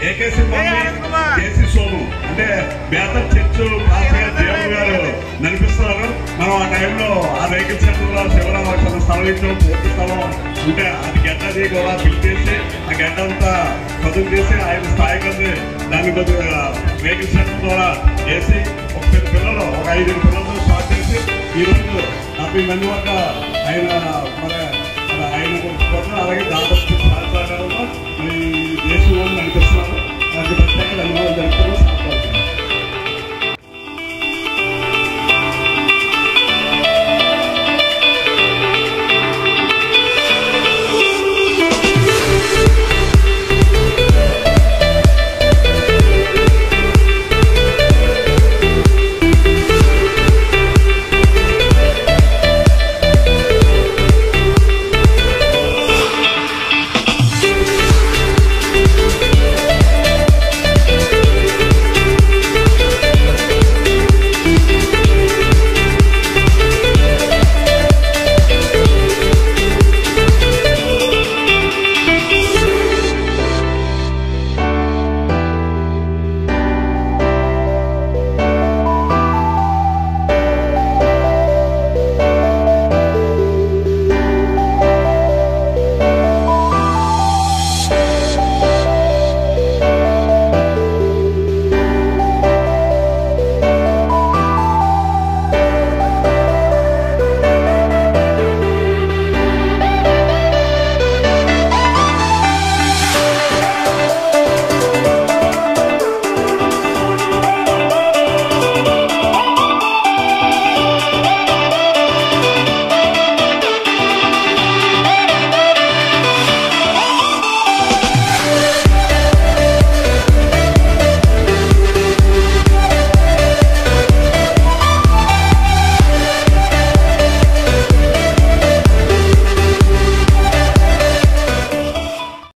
ఏకేసి KC Somu అంటే బేతం church దేవుడు గారు నడిపిస్తున్నారు. మనం ఆ టైంలో ఆ వెహికల్ సెంటర్లో శివరామ స్థలం ఇచ్చాం, పూర్తి స్థలం ఉంటే అది గడ్డది కూడా బిల్ చేసి ఆ గడ్డ అంతా చదువు చేసి ఆయన స్థాయికి దాన్ని కొద్దిగా వెహికల్ సెంటర్ ద్వారా వేసి ఒక 10 పిల్లలు, ఒక 5 పిల్లలతో స్టార్ట్ చేసి ఈరోజు 40 మంది వద్ద ఆయన మన